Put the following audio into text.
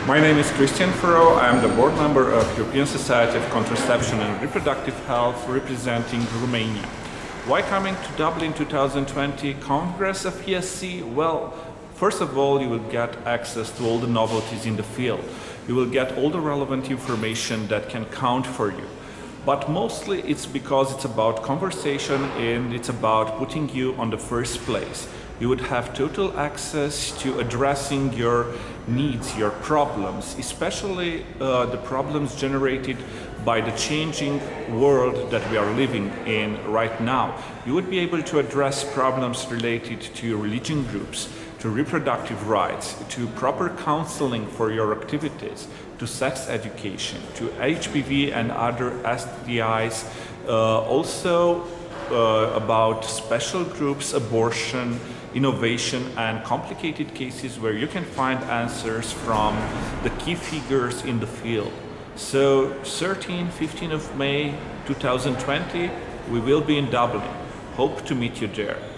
My name is Cristian Furau. I am the board member of European Society of Contraception and Reproductive Health, representing Romania. Why coming to Dublin 2020 Congress of ESC? Well, first of all, you will get access to all the novelties in the field. You will get all the relevant information that can count for you. But mostly it's because it's about conversation and it's about putting you on the first place. You would have total access to addressing your needs, your problems, especially the problems generated by the changing world that we are living in right now. You would be able to address problems related to religion groups, to reproductive rights, to proper counseling for your activities, to sex education, to HPV and other STIs, also about special groups, abortion, innovation and complicated cases where you can find answers from the key figures in the field. So 13-15 of May 2020, we will be in Dublin. Hope to meet you there.